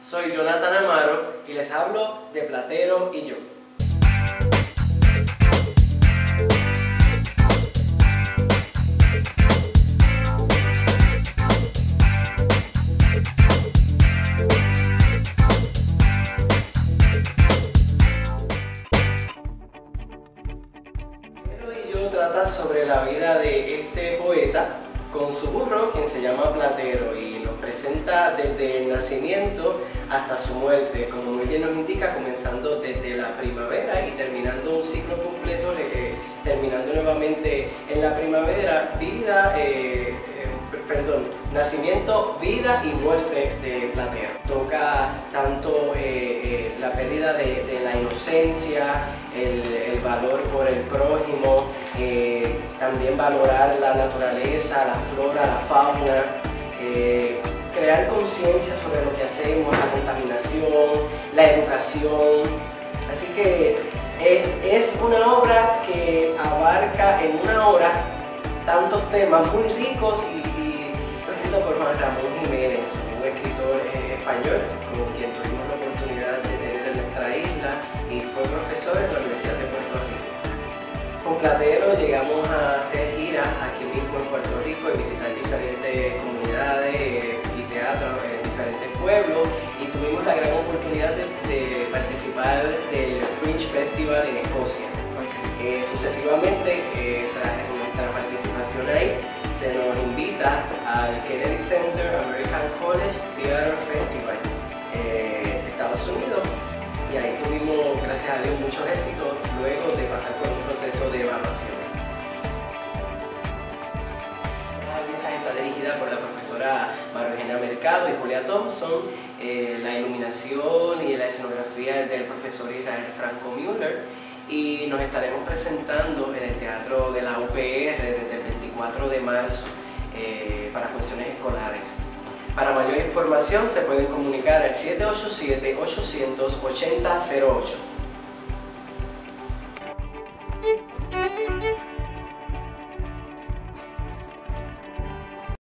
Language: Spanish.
Soy Jonathan Amaro y les hablo de Platero y yo. Platero y yo trata sobre la vida de este poeta con su burro, quien se llama Platero, y nos presenta desde el nacimiento hasta su muerte, como muy bien nos indica, comenzando desde la primavera y terminando un ciclo completo, terminando nuevamente en la primavera, nacimiento, vida y muerte de Platero. Toca tanto la pérdida de la inocencia, el valor por el prójimo, también valorar la naturaleza, la flora, la fauna, crear conciencia sobre lo que hacemos, la contaminación, la educación. Así que es una obra que abarca en una hora tantos temas muy ricos y escrito por Juan Ramón Jiménez, un escritor español con quien tuvimos la oportunidad de tener en nuestra isla y fue profesor en la Universidad de Puerto Rico. Con Platero llegamos a hacer giras aquí mismo en Puerto Rico y visitar diferentes comunidades y teatros en diferentes pueblos, y tuvimos la gran oportunidad de participar del Fringe Festival en Escocia. Sucesivamente, tras nuestra participación ahí, se nos invita al Kennedy Center American College Theater Festival Estados Unidos, y ahí tuvimos, gracias a Dios, muchos éxitos luego de pasar por un proceso de evaluación. La pieza está dirigida por la profesora María Eugenia Mercado y Julia Thompson. La iluminación y la escenografía es del profesor Israel Franco Müller, y nos estaremos presentando en el Teatro de la UPR desde el 24 de marzo para funciones escolares. Para mayor información se pueden comunicar al 787-800-8008.